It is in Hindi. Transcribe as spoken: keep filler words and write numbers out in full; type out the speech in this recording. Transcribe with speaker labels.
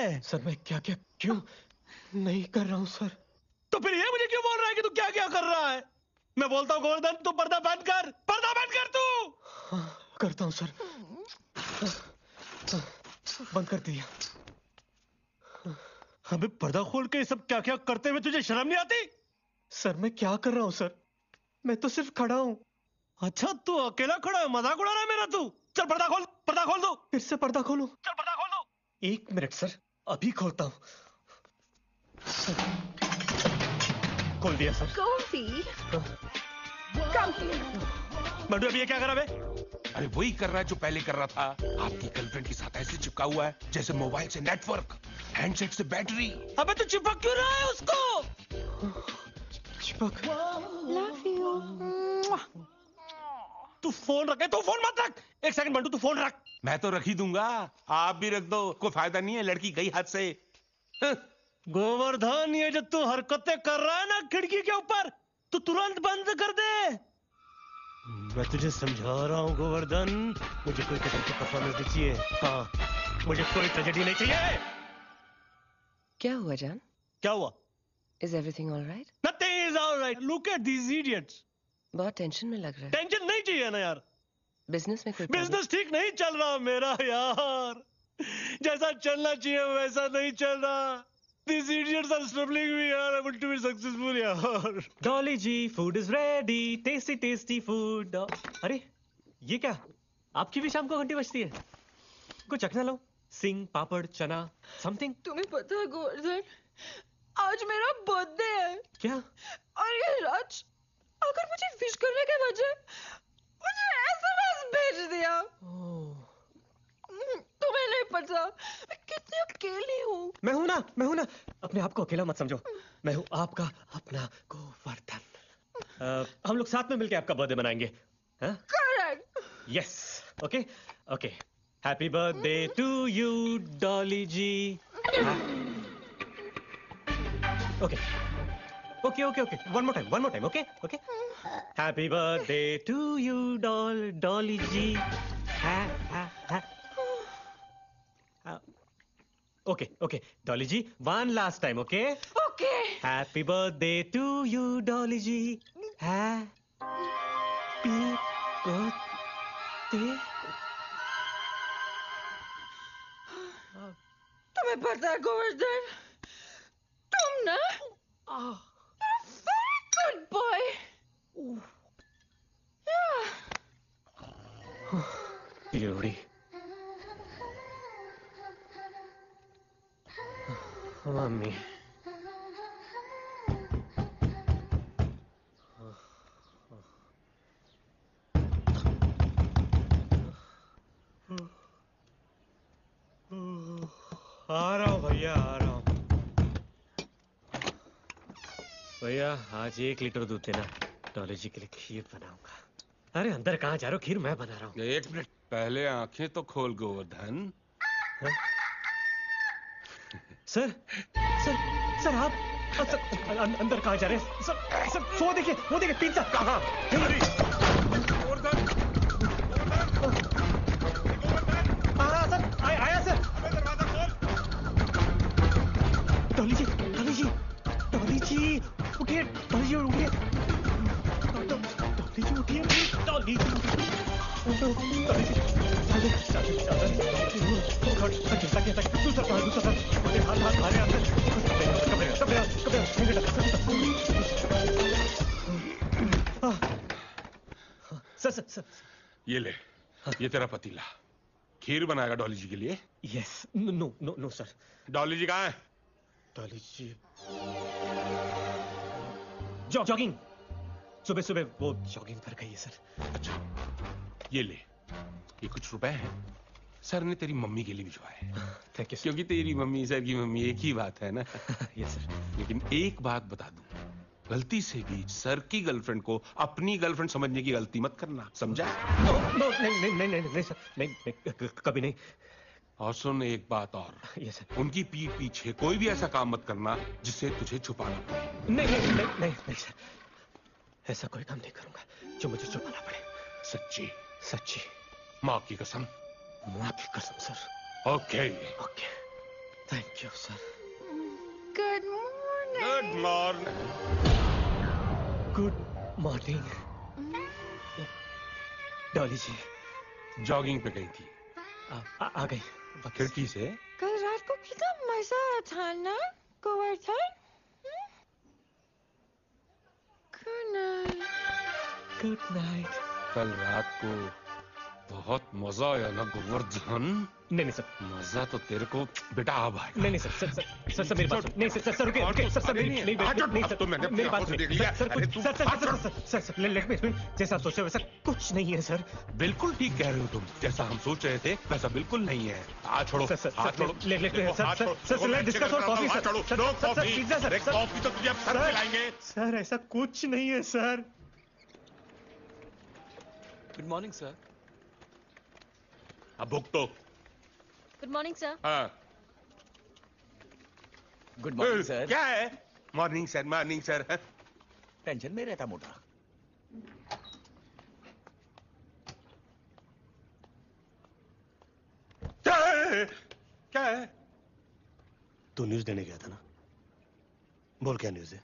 Speaker 1: है?
Speaker 2: सर मैं क्या क्या क्यों नहीं कर रहा हूँ सर।
Speaker 1: तो फिर ये मुझे क्यों बोल रहा है कि तू क्या क्या कर रहा है? मैं बोलता हूँ गोवर्धन तू पर्दा बंद कर, पर्दा बंद कर तू।
Speaker 2: हाँ करता हूँ सर। बंद कर दिया।
Speaker 1: अबे पर्दा खोल के सब क्या क्या करते हुए तुझे शर्म नहीं आती?
Speaker 2: सर मैं क्या कर रहा हूँ सर, मैं तो सिर्फ खड़ा हूँ।
Speaker 1: अच्छा तू अकेला खड़ा है, मजाक उड़ा रहा है मेरा तू? चल पर्दा खोल, पर्दा खोल दो।
Speaker 2: फिर से पर्दा खोलूं?
Speaker 1: चल पर्दा खोल दो।
Speaker 2: एक मिनट सर, अभी खोलता हूँ। खोल दिया सर।
Speaker 1: मंटू अभी ये क्या करा बे?
Speaker 3: अरे वही कर रहा है जो पहले कर रहा था। आपकी गर्लफ्रेंड के साथ ऐसे चिपका हुआ है जैसे मोबाइल से नेटवर्क, हैंडसेट से बैटरी।
Speaker 1: अबे तू चिपक क्यों रहा है उसको?
Speaker 2: चिपक।
Speaker 4: Love you.
Speaker 1: तू फोन रखे, तू फोन मत रख। एक सेकंड मंटू, तू फोन रख।
Speaker 3: मैं तो रख ही दूंगा, आप भी रख दो, कोई फायदा नहीं है, लड़की गई हाथ से।
Speaker 1: गोवर्धन ये जो तू हरकतें कर रहा है ना खिड़की के ऊपर, तू तुरंत बंद कर दे। मैं तुझे समझा रहा हूँ गोवर्धन, मुझे कोई तकलीफ परफॉर्मेंस नहीं चाहिए। हाँ मुझे कोई ट्रेजेडी नहीं चाहिए।
Speaker 5: क्या हुआ जान?
Speaker 1: क्या हुआ?
Speaker 5: Is everything all right?
Speaker 1: Nothing is all right. Look at these idiots.
Speaker 5: बहुत टेंशन में लग रहा है।
Speaker 1: टेंशन नहीं चाहिए ना यार।
Speaker 5: बिजनेस में कोई
Speaker 1: बिजनेस ठीक नहीं चल रहा मेरा यार, जैसा चलना चाहिए वैसा नहीं चल रहा। These idiots are struggling me यार, I want to be successful यार।
Speaker 2: Dolly ji food is ready, tasty tasty food. अरे ये क्या, आपकी भी शाम को घंटी बजती है? कुछ चखना लो, सिंग पापड़ चना समथिंग।
Speaker 4: तुम्हें पता है गोवर्धन, आज मेरा बर्थडे है।
Speaker 2: क्या?
Speaker 4: और ये राज अगर मुझे विश करने के बजाय मुझे एसएमएस भेज दिया। तुम्हें नहीं पता मैं कितनी अकेली हूँ।
Speaker 2: मैं हूं ना, मैं हूं ना, अपने आप को अकेला मत समझो। मैं हूं आपका अपना गोवर्धन। uh, हम लोग साथ में मिलकर आपका बर्थडे मनाएंगे।
Speaker 4: Correct.
Speaker 2: Yes okay okay. Happy birthday to you Dolly ji. Okay okay okay okay, one more time one more time. Okay okay. Happy birthday to you Doll Dolly ji. Okay okay Dolly ji, one last time. Okay
Speaker 4: okay.
Speaker 2: Happy birthday to you Dolly ji. Happy birthday.
Speaker 4: तुम्हें पता है गोवर्धन, तुम ना very good boy. Yeah.
Speaker 2: Beauty. Mummy आ रहा हूँ भैया, आ रहा हूँ भैया। आज एक लीटर दूध देना, डॉली जी के लिए खीर बनाऊंगा। अरे अंदर कहाँ जा रहे हो, खीर मैं बना रहा हूँ।
Speaker 3: एक मिनट, पहले आंखें तो खोल गोवर्धन।
Speaker 2: सर सर सर आप सर, अं, अंदर कहाँ जा रहे हैं सर? सर वो देखिए, वो देखिए पिज्जा। कहाँ? गोवर्धन हाँ सर, आया आया सर।
Speaker 3: दरवाजा खोल।
Speaker 2: डॉली जी, डॉली जी, डॉली जी उठिए, डॉली जी उठिए, डॉली जी उठिए, डॉली जी, डॉली जी, दूसरा सर, दूसरा सर, हाथ हाथ मारे अंदर, कपड़े कपड़े कपड़े सर सर सर।
Speaker 3: ये ले, ये तेरा पतीला, खीर बनाएगा डॉली जी के लिए।
Speaker 2: Yes. No no no sir.
Speaker 3: Dolly ji कहाँ है?
Speaker 2: डॉली जी जॉगिंग, सुबह सुबह वो जॉगिंग पर गई है सर।
Speaker 3: अच्छा ये ले, ये कुछ रुपए हैं, सर ने तेरी मम्मी के लिए भिजवाए।
Speaker 2: Thank you.
Speaker 3: क्योंकि तेरी मम्मी सर की मम्मी एक ही बात है ना।
Speaker 2: Yes sir.
Speaker 3: लेकिन एक बात बता दूं, गलती से भी सर की गर्लफ्रेंड को अपनी गर्लफ्रेंड समझने की गलती मत करना, समझा?
Speaker 2: नो नो नहीं नहीं नहीं नहीं नहीं सर, नहीं, नहीं कभी नहीं।
Speaker 3: और सुन एक बात और,
Speaker 2: यस सर।
Speaker 3: उनकी पीठ पीछे कोई भी ऐसा काम मत करना जिससे तुझे छुपाना पड़े।
Speaker 2: नहीं नहीं नहीं नहीं नहीं सर, ऐसा कोई काम नहीं करूंगा जो मुझे छुपाना पड़े।
Speaker 3: सच्ची?
Speaker 2: सच्ची,
Speaker 3: माँ की कसम?
Speaker 2: माँ की कसम sir.
Speaker 3: Okay
Speaker 2: okay. Thank you sir.
Speaker 4: Good morning.
Speaker 3: Good morning.
Speaker 2: Good morning Dolly ji.
Speaker 3: Jogging पे गई थी,
Speaker 2: आ, आ, आ गई वापस।
Speaker 3: खिड़की से।
Speaker 4: कल रात को कितना मजा आया था ना Govardhan. Good night.
Speaker 2: Good night.
Speaker 3: कल रात को बहुत मजा आया ना गोवर्धन।
Speaker 2: नहीं नहीं सर,
Speaker 3: मजा तो तेरे को बेटा अब आएगा।
Speaker 2: नहीं नहीं sir sir sir sir sir मेरी बात सुन। नहीं सर सर सर रुकिए रुकिए सर सर मेरी नहीं नहीं नहीं सर,
Speaker 3: तो मैंने
Speaker 2: मेरी बात
Speaker 3: अपनी
Speaker 2: सुनिए
Speaker 3: आंखों से देख लिया।
Speaker 2: सर सर
Speaker 3: अरे
Speaker 2: कुछ
Speaker 3: तू
Speaker 2: सर सर
Speaker 3: हाथ
Speaker 2: सर
Speaker 3: छोड़।
Speaker 2: Sir sir sir let me explain. जैसा आप सोच रहे हो वैसा कुछ नहीं है सर।
Speaker 3: बिल्कुल ठीक कह रहे हो तुम, जैसा हम सोच रहे थे वैसा बिल्कुल नहीं है। हाथ छोड़ो,
Speaker 2: सर सर
Speaker 3: हाथ छोड़ो।
Speaker 2: लेट लेट
Speaker 3: देखो,
Speaker 2: सर
Speaker 3: हाथ
Speaker 2: सर
Speaker 3: छोड़ो।
Speaker 2: सर
Speaker 3: देखो,
Speaker 2: लेट
Speaker 3: मैं
Speaker 2: डिस्कस
Speaker 3: चेक
Speaker 2: और
Speaker 3: करता हूँ,
Speaker 2: कॉफी
Speaker 3: हाथ
Speaker 2: सर
Speaker 3: छोड़ो।
Speaker 2: Sir
Speaker 3: no
Speaker 2: sir
Speaker 3: coffee.
Speaker 2: Pizza sir
Speaker 3: अरे
Speaker 2: सर
Speaker 3: कॉफी तो तुझे अब सर
Speaker 2: सर,
Speaker 3: पिलाएंगे।
Speaker 2: सर ऐसा कुछ नहीं है सर।
Speaker 6: Good morning sir.
Speaker 3: अब भुग तो।
Speaker 7: Good morning sir.
Speaker 3: हाँ।
Speaker 6: Good morning sir.
Speaker 3: क्या है? Morning sir, morning sir.
Speaker 6: Tension में रहता मोटा।
Speaker 3: क्या है? क्या है?
Speaker 1: तू न्यूज देने गया था ना, बोल क्या न्यूज है?